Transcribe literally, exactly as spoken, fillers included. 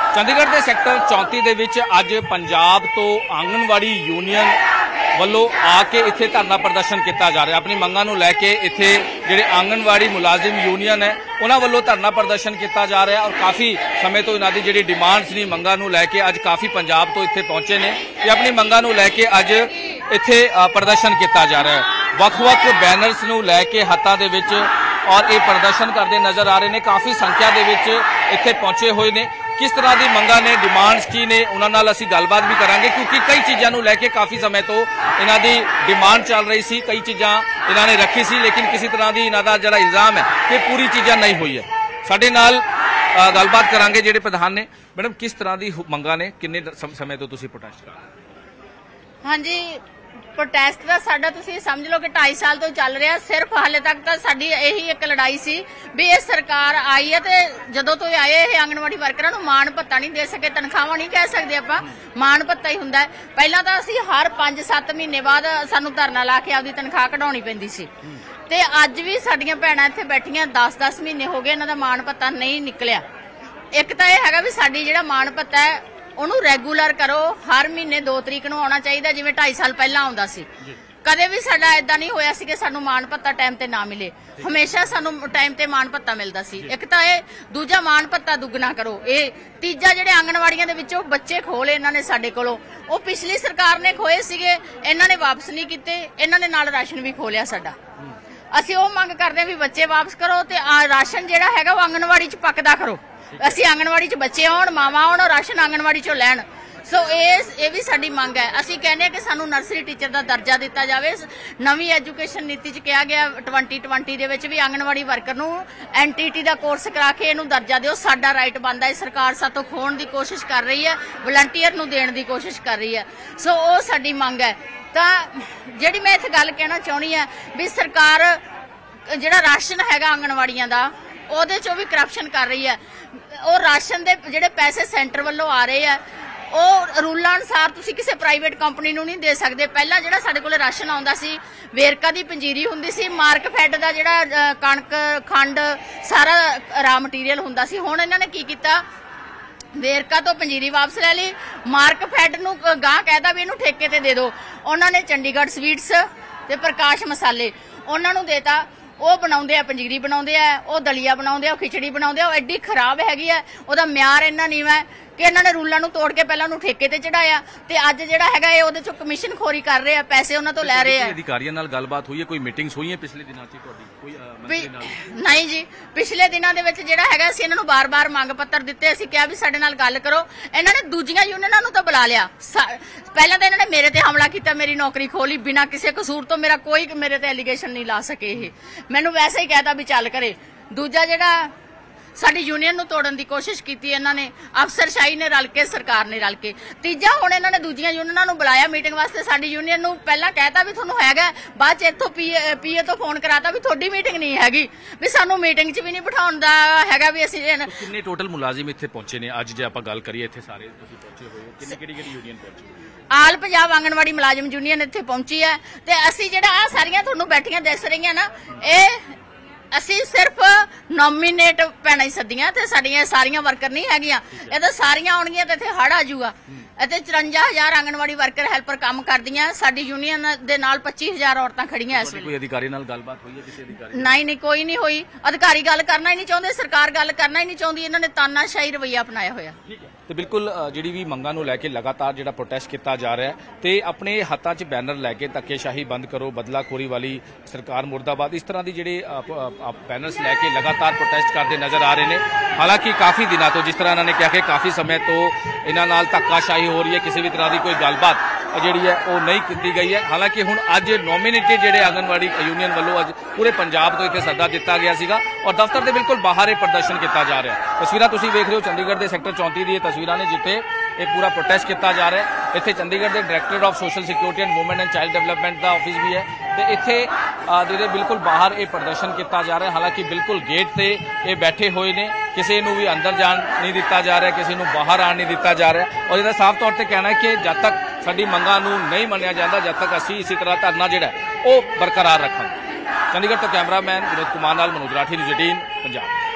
चंडीगढ़ के सैक्टर चौंती दे विच अज पंजाब तो आंगनवाड़ी यूनियन ਵੱਲੋਂ आ के इत्थे धरना प्रदर्शन किया जा रहा है। अपनी मंगां नूं लैके इत्थे जिहड़े आंगनवाड़ी मुलाजिम यूनियन है उन्हां वल्लों धरना प्रदर्शन किया जा रहा है और काफ़ी समय तो इन्हां दी जिहड़ी डिमांड्स नी मंगां नूं लैके अज काफ़ी पंजाब तो इत्थे पहुंचे ने ते अपनी मंगां नूं लैके अज इत्थे प्रदर्शन किया जा रहा है। वख-वख बैनर्स नूं लैके हत्थां दे विच और ये प्रदर्शन करते नज़र आ रहे हैं। काफ़ी संख्या दे विच इत्थे पहुंचे हुए ने। किस तरह की मंगां ने, डिमांड्स की ने, उन्हां नाल असीं गलबात भी करांगे क्योंकि कई चीज़ों नूं लैके काफ़ी समय तो इन्हां दी डिमांड चल रही सी। कई चीज़ां इन्हां ने रखी सी लेकिन किसी तरह की इन्हां दा जिहड़ा इल्जाम है कि पूरी चीज़ां नहीं हुई है। साडे नाल गलबात करांगे जिहड़े प्रधान ने। मैडम किस तरह की मंगां ने, किन्ने समय तो तुसीं प्रोटेस्ट कर रहे हो? हाँ जी, प्रोटेस्ट का साडा तुसीं समझ लो कि ढाई साल तो चल रहा। सिर्फ हाले तक तो साडी यही एक लड़ाई सी भी ये सरकार आई है तो जदों तो आए ये आंगनवाड़ी वर्करां नूं माण भत्ता नहीं दे सके, तनखावां नहीं कह सकते आपां, माण भत्ता ही हुंदा है। पहलां तां असीं हर पांच सत्त महीने बाद सानूं धरना ला के आपदी तनखाह कढाउणी पैंदी सी ते अज भी साडीआं भैणां इत्थे बैठीआं दस दस महीने हो गए, इन्हां दा माण भत्ता नहीं निकलिया। एक तां इह हैगा भी साडी जिहड़ा माण भत्ता है ਉਹਨੂੰ ਰੈਗੂਲਰ ਕਰੋ, हर महीने दो तरीक ਨੂੰ ਆਉਣਾ ਚਾਹੀਦਾ ਜਿਵੇਂ ਢਾਈ ਸਾਲ ਪਹਿਲਾਂ ਆਉਂਦਾ ਸੀ। ਕਦੇ ਵੀ ਸਾਡਾ ਇਦਾਂ ਨਹੀਂ ਹੋਇਆ ਸੀ ਕਿ ਸਾਨੂੰ ਮਾਣ ਭੱਤਾ ਟਾਈਮ ਤੇ ਨਾ ਮਿਲੇ, ਹਮੇਸ਼ਾ ਸਾਨੂੰ ਟਾਈਮ ਤੇ ਮਾਣ ਭੱਤਾ ਮਿਲਦਾ ਸੀ। ਇੱਕ ਤਾਂ ਇਹ, ਦੂਜਾ ਮਾਣ ਭੱਤਾ ਦੁੱਗਣਾ ਕਰੋ। ਇਹ ਤੀਜਾ ਜਿਹੜੇ ਆਂਗਣਵਾੜੀਆਂ ਦੇ ਵਿੱਚੋਂ ਬੱਚੇ ਖੋਲੇ ਇਹਨਾਂ ਨੇ ਸਾਡੇ ਕੋਲੋਂ, ਉਹ ਪਿਛਲੀ ਸਰਕਾਰ ਨੇ ਖੋਏ ਸੀਗੇ, ਇਹਨਾਂ ਨੇ ਵਾਪਸ ਨਹੀਂ ਕੀਤੇ, ਇਹਨਾਂ ਨੇ ਨਾਲ ਰਾਸ਼ਨ ਵੀ ਖੋਲਿਆ ਸਾਡਾ। ਅਸੀਂ ਉਹ ਮੰਗ ਕਰਦੇ ਵੀ ਬੱਚੇ ਵਾਪਸ ਕਰੋ ਤੇ ਰਾਸ਼ਨ ਜਿਹੜਾ ਹੈਗਾ ਉਹ ਆਂਗਣਵਾੜੀ 'ਚ ਪੱਕਦਾ ਕਰੋ। ਅਸੀਂ ਆਂਗਣਵਾੜੀ 'ਚ ਬੱਚੇ ਆਉਣ, ਮਾਵਾਂ ਆਉਣ, ਰਾਸ਼ਨ ਆਂਗਣਵਾੜੀ 'ਚੋਂ ਲੈਣ। ਸੋ ਇਹ ਇਹ ਵੀ ਸਾਡੀ ਮੰਗ ਹੈ। ਅਸੀਂ ਕਹਿੰਦੇ ਹਾਂ ਕਿ ਸਾਨੂੰ ਨਰਸਰੀ ਟੀਚਰ ਦਾ ਦਰਜਾ ਦਿੱਤਾ ਜਾਵੇ। ਨਵੀਂ ਐਜੂਕੇਸ਼ਨ ਨੀਤੀ 'ਚ ਕਿਹਾ ਗਿਆ ਟਵੰਟੀ ਟਵੰਟੀ ਦੇ ਵਿੱਚ ਵੀ ਆਂਗਣਵਾੜੀ ਵਰਕਰ ਨੂੰ ਐਨ ਟੀ ਟੀ ਦਾ ਕੋਰਸ ਕਰਾ ਕੇ ਇਹਨੂੰ ਦਰਜਾ ਦਿਓ। ਸਾਡਾ ਰਾਈਟ ਬਣਦਾ ਹੈ। ਸਰਕਾਰ ਸਾਤੋਂ ਖੋਣ ਦੀ ਕੋਸ਼ਿਸ਼ ਕਰ ਰਹੀ ਹੈ, ਵਲੰਟੀਅਰ ਨੂੰ ਦੇਣ ਦੀ ਕੋਸ਼ਿਸ਼ ਕਰ ਰਹੀ ਹੈ। ਸੋ ਉਹ ਸਾਡੀ ਮੰਗ ਹੈ। ਤਾਂ ਜਿਹੜੀ ਮੈਂ ਇੱਥੇ ਗੱਲ ਕਹਿਣਾ ਚਾਹੁੰਦੀ ਹਾਂ ਵੀ ਸਰਕਾਰ ਜਿਹੜਾ ਰਾਸ਼ਨ ਹੈਗਾ ਆਂਗਣਵਾੜੀਆਂ ਦਾ ਉਹਦੇ 'ਚੋਂ ਵੀ ਕਰਪਸ਼ਨ ਕਰ ਰਹੀ ਹੈ। ਉਹ ਰਾਸ਼ਨ ਦੇ ਜਿਹੜੇ ਪੈਸੇ ਸੈਂਟਰ ਵੱਲੋਂ ਆ ਰਹੇ ਆ ਉਹ ਰੂਲਾਂ ਅਨੁਸਾਰ ਤੁਸੀਂ ਕਿਸੇ ਪ੍ਰਾਈਵੇਟ ਕੰਪਨੀ ਨੂੰ ਨਹੀਂ ਦੇ ਸਕਦੇ। ਪਹਿਲਾਂ ਜਿਹੜਾ ਸਾਡੇ ਕੋਲ ਰਾਸ਼ਨ ਆਉਂਦਾ ਸੀ ਵੇਰਕਾ ਦੀ ਪੰਜੀਰੀ ਹੁੰਦੀ ਸੀ, ਮਾਰਕਫੈਡ ਦਾ ਜਿਹੜਾ ਕਣਕ ਖੰਡ ਸਾਰਾ ਰਾ ਮਟੀਰੀਅਲ ਹੁੰਦਾ ਸੀ। ਹੁਣ ਇਹਨਾਂ ਨੇ ਕੀ ਕੀਤਾ, ਵੇਰਕਾ ਤੋਂ ਪੰਜੀਰੀ ਵਾਪਸ ਲੈ ਲਈ, ਮਾਰਕਫੈਡ ਨੂੰ ਗਾਂ ਕਹਿਦਾ ਵੀ ਇਹਨੂੰ ਠੇਕੇ ਤੇ ਦੇ ਦਿਓ। ਉਹਨਾਂ ਨੇ ਚੰਡੀਗੜ੍ਹ ਸਵੀਟਸ ਤੇ ਪ੍ਰਕਾਸ਼ ਮਸਾਲੇ ਉਹਨਾਂ ਨੂੰ ਦੇਤਾ। ਉਹ ਬਣਾਉਂਦੇ ਆ, ਪੰਜੀਰੀ ਬਣਾਉਂਦੇ ਆ, ਉਹ ਦਲੀਆ ਬਣਾਉਂਦੇ ਆ, ਉਹ ਖਿਚੜੀ ਬਣਾਉਂਦੇ ਆ। ਉਹ ਐਡੀ ਖਰਾਬ ਹੈਗੀ ਆ, ਉਹਦਾ ਮਿਆਰ ਇੰਨਾ ਨੀਵਾਂ ਹੈ ਕਿ ਇਹਨਾਂ ਨੇ ਰੂਲਾਂ ਨੂੰ ਤੋੜ ਕੇ ਪਹਿਲਾਂ ਉਹਨੂੰ ਠੇਕੇ ਤੇ ਚੜਾਇਆ ਤੇ ਅੱਜ ਜਿਹੜਾ ਹੈਗਾ ਇਹ ਉਹਦੇ ਚੋਂ ਕਮਿਸ਼ਨ ਖੋਰੀ ਕਰ ਰਹੇ ਆ, ਪੈਸੇ ਉਹਨਾਂ ਤੋਂ ਲੈ ਰਹੇ ਆ। ਅਧਿਕਾਰੀਆਂ ਨਾਲ ਗੱਲਬਾਤ ਹੋਈ ਹੈ, ਕੋਈ ਮੀਟਿੰਗਸ ਹੋਈਆਂ ਪਿਛਲੇ ਦਿਨਾਂ 'ਚ ਤੁਹਾਡੀ ਕੋਈ ਮੰਤਰੀ ਨਾਲ? ਨਹੀਂ ਜੀ, ਪਿਛਲੇ ਦਿਨਾਂ ਦੇ ਵਿੱਚ ਜਿਹੜਾ ਹੈਗਾ ਅਸੀਂ ਇਹਨਾਂ ਨੂੰ ਬਾਰ-ਬਾਰ ਮੰਗ ਪੱਤਰ ਦਿੱਤੇ। ਅਸੀਂ ਕਿਹਾ ਵੀ ਸਾਡੇ ਨਾਲ ਗੱਲ ਕਰੋ। ਇਹਨਾਂ ਨੇ ਦੂਜੀਆਂ ਯੂਨੀਅਨਾਂ ਨੂੰ ਤਾਂ ਬੁਲਾ ਲਿਆ। ਪਹਿਲਾਂ ਤਾਂ ਇਹਨਾਂ ਨੇ ਮੇਰੇ ਤੇ ਹਮਲਾ ਕੀਤਾ, ਮੇਰੀ ਨੌਕਰੀ ਖੋਲੀ ਬਿਨਾਂ ਕਿਸੇ ਕਸੂਰ ਤੋਂ। ਮੇਰਾ ਕੋਈ ਮੇਰੇ ਤੇ ਐਲੀਗੇਸ਼ਨ ਨਹੀਂ ਲਾ ਸਕੇ। ਇਹ ਮੈਨੂੰ ਵੈਸੇ ਹੀ ਕਹਿਤਾ ਵੀ ਚੱਲ ਕਰੇ। ਦੂਜਾ ਜਿਹੜਾ ਸਾਡੀ ਯੂਨੀਅਨ ਨੂੰ ਤੋੜਨ ਦੀ ਕੋਸ਼ਿਸ਼ ਕੀਤੀ ਇਹਨਾਂ ਨੇ, ਅਫਸਰਸ਼ਾਹੀ ਨੇ ਰਲ ਕੇ, ਸਰਕਾਰ ਨੇ ਰਲ ਕੇ। ਤੀਜਾ ਹੁਣ ਇਹਨਾਂ ਨੇ ਦੂਜੀਆਂ ਯੂਨੀਅਨਾਂ ਨੂੰ ਬੁਲਾਇਆ ਮੀਟਿੰਗ ਵਾਸਤੇ। ਸਾਡੀ ਯੂਨੀਅਨ ਨੂੰ ਪਹਿਲਾਂ ਕਹਿਤਾ ਵੀ ਤੁਹਾਨੂੰ ਹੈਗਾ, ਬਾਅਦ ਚ ਇੱਥੋਂ ਪੀਏ ਪੀਏ ਤੋਂ ਫੋਨ ਕਰਾਤਾ ਵੀ ਤੁਹਾਡੀ ਮੀਟਿੰਗ ਨਹੀਂ ਹੈਗੀ, ਵੀ ਸਾਨੂੰ ਮੀਟਿੰਗ 'ਚ ਵੀ ਨਹੀਂ ਬਿਠਾਉਣ ਦਾ ਹੈਗਾ। ਵੀ ਅਸੀਂ ਕਿੰਨੇ ਟੋਟਲ ਮੁਲਾਜ਼ਮ ਇੱਥੇ ਪਹੁੰਚੇ ਨੇ ਅੱਜ ਜੇ ਆਪਾਂ ਗੱਲ ਕਰੀਏ? ਇੱਥੇ ਸਾਰੇ ਤੁਸੀਂ ਪਹੁੰਚੇ ਹੋਏ ਹੋ, ਕਿੰਨੀ ਕਿਹੜੀ ਕਿਹੜੀ ਯੂਨੀਅਨ ਪਹੁੰਚੀ? ਆਲ ਪੰਜਾਬ ਆਂਗਣਵਾੜੀ ਮੁਲਾਜ਼ਮ ਯੂਨੀਅਨ ਇੱਥੇ ਪਹੁੰਚੀ ਹੈ ਤੇ ਅਸੀਂ ਜਿਹੜਾ ਆ ਸਾਰੀਆਂ ਤੁਹਾਨੂੰ ਬੈਠੀਆਂ ਦਿਸ ਰਹੀਆਂ ਨਾ, ਇਹ ਅਸੀਂ ਸਿਰਫ ਨੋਮੀਨੇਟ ਭੈਣਾਂ ਹੀ ਸੱਦੀਆਂ ਤੇ ਸਾਡੀਆਂ ਸਾਰੀਆਂ ਵਰਕਰ ਨਹੀਂ ਹੈਗੀਆਂ। ਇਹ ਤਾਂ ਸਾਰੀਆਂ ਆਉਣਗੀਆਂ ਤੇ ਇੱਥੇ ਹੜ ਆ ਜਾਊਗਾ। ਇੱਥੇ ਚੁਰੰਜਾ ਹਜ਼ਾਰ ਆਂਗਣਵਾੜੀ ਵਰਕਰ ਹੈਲਪਰ ਕੰਮ ਕਰਦੀਆਂ। ਸਾਡੀ ਯੂਨੀਅਨ ਦੇ ਨਾਲ ਪੱਚੀ ਹਜ਼ਾਰ ਔਰਤਾਂ ਖੜੀਆਂ ਇਸ ਵੇਲੇ। ਕੋਈ ਅਧਿਕਾਰੀ ਨਾਲ ਗੱਲਬਾਤ ਹੋਈ ਹੈ ਕਿਸੇ ਅਧਿਕਾਰੀ? ਨਹੀਂ ਨਹੀਂ, ਕੋਈ ਨਹੀਂ ਹੋਈ। ਅਧਿਕਾਰੀ ਗੱਲ ਕਰਨਾ ਹੀ ਨਹੀਂ ਚਾਹੁੰਦੇ, ਸਰਕਾਰ ਗੱਲ ਕਰਨਾ ਹੀ ਨਹੀਂ ਚਾਹੁੰਦੀ। ਇਹਨਾਂ ਨੇ ਤਾਨਾਸ਼ਾਹੀ ਰਵੱਈਆ ਅਪਣਾਇਆ ਹੋਇਆ। ਤੇ ਬਿਲਕੁਲ ਜਿਹੜੀ ਵੀ ਮੰਗਾਂ ਨੂੰ ਲੈ ਕੇ ਲਗਾਤਾਰ ਜਿਹੜਾ ਪ੍ਰੋਟੈਸਟ ਕੀਤਾ ਜਾ ਰਿਹਾ ਤੇ ਆਪਣੇ ਹੱਥਾਂ 'ਚ ਬੈਨਰ ਲੈ ਕੇ ਧੱਕੇਸ਼ਾਹੀ ਬੰਦ ਕਰੋ, ਬਦਲਾਖੋਰੀ ਵਾਲੀ ਸਰਕਾਰ ਮੁਰਦਾਬਾਦ, ਇਸ ਤਰ੍ਹਾਂ ਦੀ ਜਿਹੜੇ ਬੈਨਰਸ ਲੈ ਕੇ ਲਗਾਤਾਰ ਪ੍ਰੋਟੈਸਟ ਕਰਦੇ ਨਜ਼ਰ ਆ ਰਹੇ ਨੇ। ਹਾਲਾਂਕਿ ਕਾਫੀ ਦਿਨਾਂ ਤੋਂ, ਜਿਸ ਤਰ੍ਹਾਂ ਇਹਨਾਂ ਨੇ ਕਿਹਾ ਕਿ ਕਾਫੀ ਸਮੇਂ ਤੋਂ ਇਹਨਾਂ ਨਾਲ ਧੱਕਾਸ਼ਾਹੀ ਹੋ ਰਹੀ ਹੈ, ਕਿਸੇ ਵੀ ਤਰ੍ਹਾਂ ਦੀ ਕੋਈ ਗੱਲਬਾਤ ਜਿਹੜੀ ਹੈ ਉਹ ਨਹੀਂ ਕੀਤੀ ਗਈ ਹੈ। ਹਾਲਾਂਕਿ ਹੁਣ ਅੱਜ ਨੋਮੀਨੇਟਡ ਜਿਹੜੇ ਆਂਗਨਵਾੜੀ ਯੂਨੀਅਨ ਵੱਲੋਂ ਅੱਜ ਪੂਰੇ ਪੰਜਾਬ ਤੋਂ ਇੱਥੇ ਸੱਦਾ ਦਿੱਤਾ ਗਿਆ ਸੀਗਾ ਔਰ ਦਫ਼ਤਰ ਦੇ ਬਿਲਕੁਲ ਬਾਹਰ ਇਹ ਪ੍ਰਦਰਸ਼ਨ ਕੀਤਾ ਜਾ ਰਿਹਾ। ਤਸਵੀਰਾਂ ਤੁਸੀਂ ਵੇਖ ਰਹੇ ਹੋ ਚੰਡੀਗੜ੍ਹ ਦੇ ਸੈਕਟਰ ਚੌਂਤੀ ਦੀ ਤਸਵੀਰਾਂ ਨੇ ਜਿੱਥੇ ਇਹ ਪੂਰਾ ਪ੍ਰੋਟੈਸਟ ਕੀਤਾ ਜਾ ਰਿਹਾ ਹੈ। ਇੱਥੇ ਚੰਡੀਗੜ੍ਹ ਦੇ director of social security and women and child development ਦਾ ਆਫਿਸ ਵੀ ਹੈ ਤੇ ਇੱਥੇ ਜਿਹਦੇ ਬਿਲਕੁਲ ਬਾਹਰ ਇਹ ਪ੍ਰਦਰਸ਼ਨ ਕੀਤਾ ਜਾ ਰਿਹਾ। ਹਾਲਾਂਕਿ ਬਿਲਕੁਲ ਗੇਟ ਤੇ ਇਹ ਬੈਠੇ ਹੋਏ ਨੇ, ਕਿਸੇ ਨੂੰ ਵੀ ਅੰਦਰ ਜਾਣ ਨਹੀਂ ਦਿੱਤਾ ਜਾ ਰਿਹਾ, ਕਿਸੇ ਨੂੰ ਬਾਹਰ ਆਉਣ ਨਹੀਂ ਦਿੱਤਾ ਜਾ ਰਿਹਾ ਔਰ ਇਹਦਾ ਸਾਫ਼ ਤੌਰ ਤੇ ਕਹਿਣਾ ਹੈ ਕਿ ਜਦ ਤੱਕ ਸਾਡੀ ਮੰਗਾਂ ਨੂੰ ਨਹੀਂ ਮੰਨਿਆ ਜਾਂਦਾ, ਜਦ ਤੱਕ ਅਸੀਂ ਇਸੇ ਤਰ੍ਹਾਂ ਧਰਨਾ ਜਿਹੜਾ ਉਹ ਬਰਕਰਾਰ ਰੱਖਾਂਗੇ। ਚੰਡੀਗੜ੍ਹ ਤੋਂ ਕੈਮਰਾਮੈਨ ਵਿਨੋਦ ਕੁਮਾਰ ਨਾਲ ਮਨੋਜ ਰਾਠੀ, ਨਿਊਜ਼ ਅਠਾਰਾਂ ਪੰਜਾਬ।